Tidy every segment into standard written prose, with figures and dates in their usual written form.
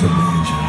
for danger.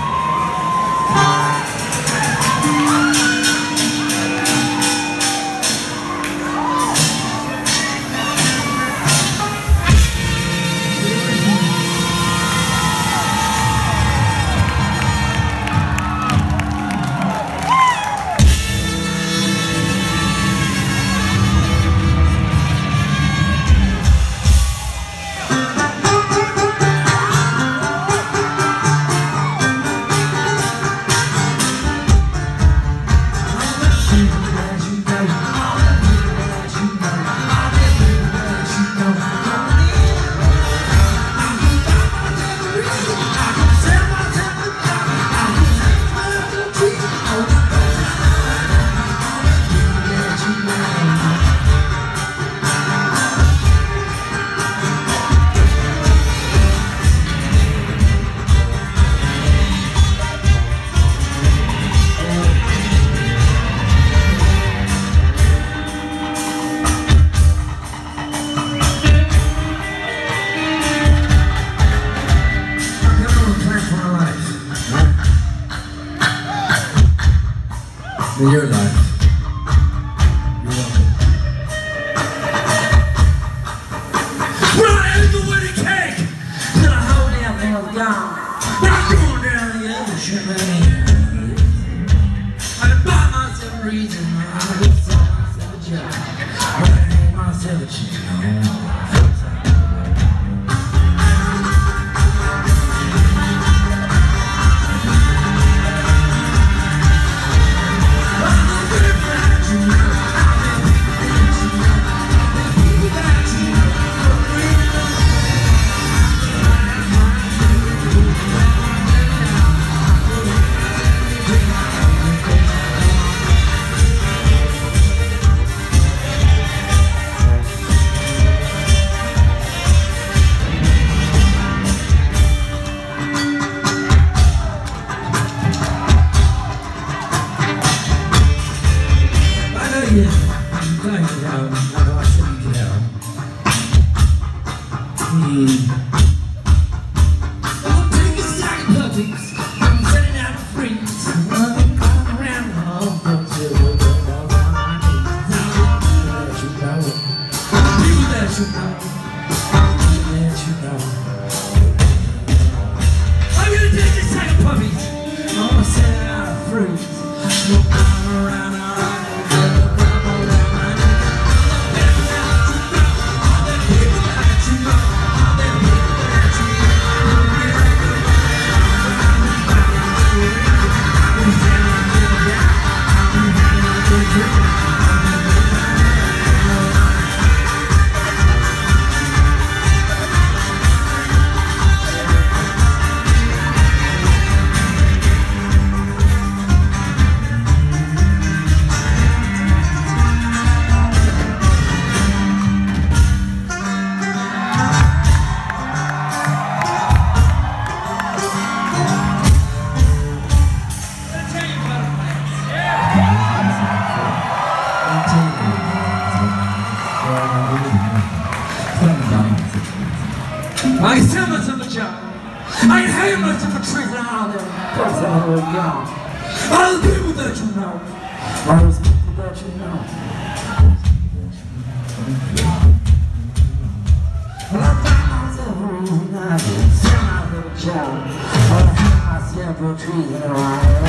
In your life. You're welcome. Right in the wedding cake till the whole damn thing was gone. I'm going down the other shit, man. I bought myself a reason. I just saw myself a job. I ain't myself a chick. I'll take a sack of puppies. I'm setting out to freeze. I'm going around the hall until we're on my knees. People that you know, people that you know. I'm gonna take a sack of puppies. I'm gonna set out to freeze. I'm around the hall. I ain't seen much of a job. I ain't had much of a treat out there. That's how we're young. All the people that you know. All those people that you know. Well, I found myself a reason I didn't send my little job. Well, I had myself a treat in a ride.